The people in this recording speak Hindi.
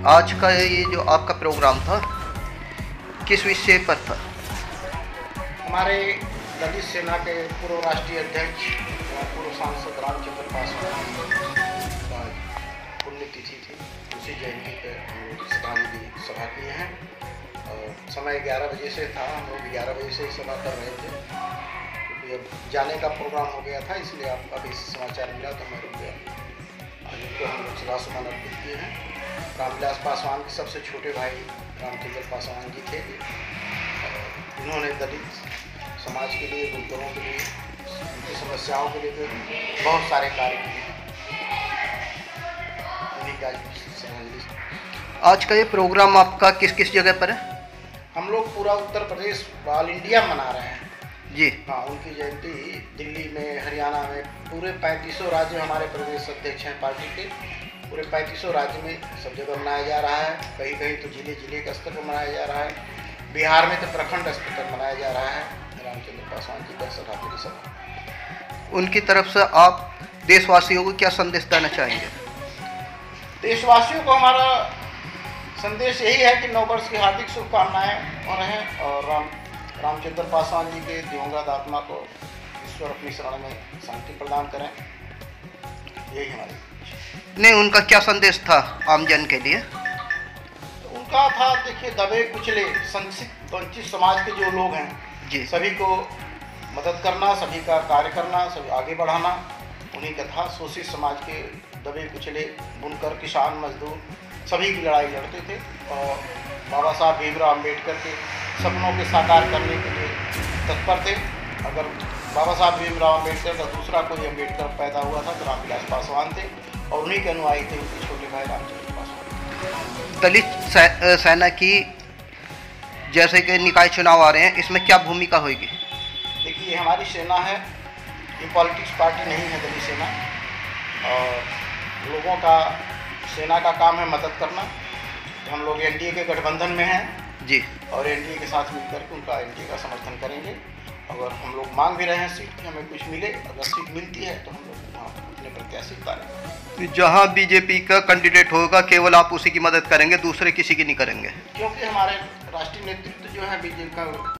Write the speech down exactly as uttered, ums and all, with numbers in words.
आज का ये जो आपका प्रोग्राम था किस विषय पर था? हमारे दलित सेना के पूर्व राष्ट्रीय अध्यक्ष पूर्व सांसद रामचंद्र पासवान का पुण्यतिथि थी, उसी जयंती पर हम लोग श्रद्धांजलि सभा किए हैं। और समय ग्यारह बजे से था, हम लोग ग्यारह बजे से ही सभा कर रहे थे क्योंकि अब जाने का प्रोग्राम हो गया था, इसलिए आपका भी समाचार मिला तो मैं रुक गया। आज उनको हम लोग श्रद्धा सुमन अर्पित किए हैं। रामविलास पासवान के सबसे छोटे भाई रामचंद्र पासवान जी थे। इन्होंने दलित समाज के लिए, बुनकरों के लिए, उनकी समस्याओं के लिए बहुत सारे कार्य किए। उन्हीं का श्रद्धांजलि। आज का ये प्रोग्राम आपका किस किस जगह पर है? हम लोग पूरा उत्तर प्रदेश ऑल इंडिया मना रहे हैं जी। हाँ, उनकी जयंती दिल्ली में, हरियाणा में, पूरे पैंतीसों राज्य हमारे प्रदेश अध्यक्ष हैं पार्टी के, पूरे पैंतीसों राज्य में सब जगह मनाया जा रहा है। कहीं कहीं तो जिले जिले के स्तर पर मनाया जा रहा है। बिहार में तो प्रखंड स्तर पर मनाया जा रहा है रामचंद्र पासवान जी का श्रद्धांजलि सभा। उनकी तरफ से आप देशवासियों को क्या संदेश देना चाहेंगे? देशवासियों को हमारा संदेश यही है कि नववर्ष की हार्दिक शुभकामनाएं हो रहे हैं और राम रामचंद्र पासवान जी के दिवंगत आत्मा को ईश्वर अपनी शरण में शांति प्रदान करें, यही हमारी। नहीं, उनका क्या संदेश था आमजन के लिए? तो उनका था, देखिए, दबे कुचले संचित वंचित समाज के जो लोग हैं जी, सभी को मदद करना, सभी का कार्य करना, सभी आगे बढ़ाना, उन्हीं का था। शोषित समाज के दबे कुचले बुनकर, किसान, मजदूर सभी की लड़ाई लड़ते थे और बाबा साहब भीमराव अम्बेडकर के सपनों के साकार करने के लिए तत्पर थे। अगर बाबा साहब भीमराव अम्बेडकर का दूसरा कोई अम्बेडकर पैदा हुआ था तो रामविलास पासवान थे और उन्हीं के अनुयायी थे उनके छोटे भाई रामचंद्र पासवान। दलित सेना की जैसे कि निकाय चुनाव आ रहे हैं, इसमें क्या भूमिका होगी? देखिए, ये हमारी सेना है, ये पॉलिटिक्स पार्टी नहीं है दलित सेना, और लोगों का, सेना का काम है मदद करना। तो हम लोग एनडीए के गठबंधन में हैं जी, और एनडीए के साथ मिलकर के उनका एनडीए का समर्थन करेंगे। अगर हम लोग मांग भी रहे हैं सीट की, हमें कुछ मिले, अगर सीट मिलती है तो हम लोग वहाँ अपने प्रत्याशी उतारेंगे। जहाँ बीजेपी का कैंडिडेट होगा केवल आप उसी की मदद करेंगे, दूसरे किसी की नहीं करेंगे? क्योंकि हमारे राष्ट्रीय नेतृत्व जो है बीजेपी का